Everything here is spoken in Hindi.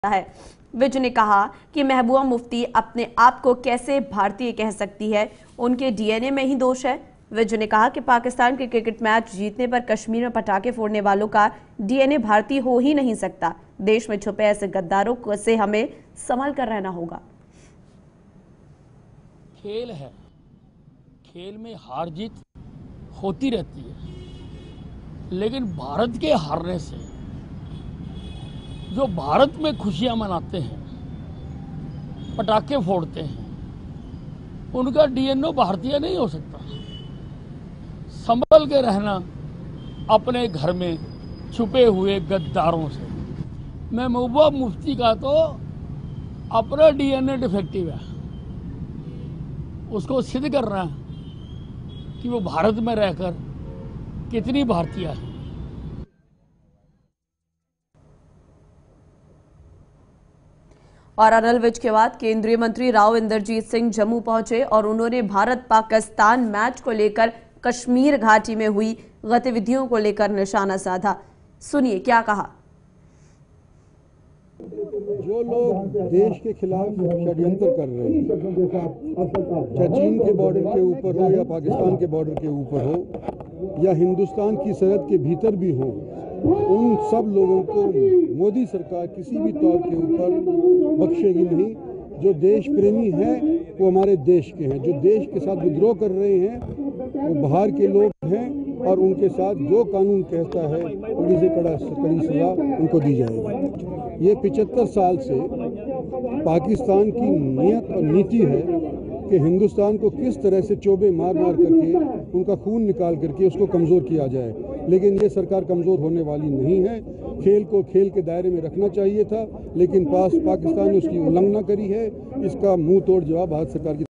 है। विज ने कहा कि महबूबा मुफ्ती अपने आप को कैसे भारतीय कह सकती है, उनके डीएनए में ही दोष है। विज ने कहा कि पाकिस्तान के क्रिकेट मैच जीतने पर कश्मीर में पटाखे फोड़ने वालों का डीएनए भारतीय हो ही नहीं सकता। देश में छुपे ऐसे गद्दारों से हमें संभल कर रहना होगा। खेल है, खेल में हार जीत होती रहती है, लेकिन भारत के हारने से जो भारत में खुशियां मनाते हैं, पटाखे फोड़ते हैं, उनका डीएनए भारतीय नहीं हो सकता। संभल के रहना अपने घर में छुपे हुए गद्दारों से। महबूबा मुफ्ती का तो अपना डीएनए डिफेक्टिव है, उसको सिद्ध करना कि वो भारत में रहकर कितनी भारतीय है। और अनिल विज के बाद केंद्रीय मंत्री राव इंद्रजीत सिंह जम्मू पहुंचे और उन्होंने भारत पाकिस्तान मैच को लेकर कश्मीर घाटी में हुई गतिविधियों को लेकर निशाना साधा। सुनिए क्या कहा। जो लोग देश के खिलाफ षड्यंत्र कर रहे हैं, चाहे चीन के बॉर्डर के ऊपर हो या पाकिस्तान के बॉर्डर के ऊपर हो या हिंदुस्तान की सरहद के भीतर भी हो, उन सब लोगों को मोदी सरकार किसी भी तौर के ऊपर बख्शेगी नहीं। जो देश प्रेमी हैं वो हमारे देश के हैं, जो देश के साथ विद्रोह कर रहे हैं वो बाहर के लोग हैं और उनके साथ जो कानून कहता है कड़ी से कड़ी सजा उनको दी जाएगी। ये 75 साल से पाकिस्तान की नीयत और नीति है कि हिंदुस्तान को किस तरह से चोबे मार मार करके उनका खून निकाल करके उसको कमज़ोर किया जाए, लेकिन ये सरकार कमज़ोर होने वाली नहीं है। खेल को खेल के दायरे में रखना चाहिए था, लेकिन पाकिस्तान ने उसकी उल्लंघना करी है। इसका मुंह तोड़ जवाब भारत सरकार की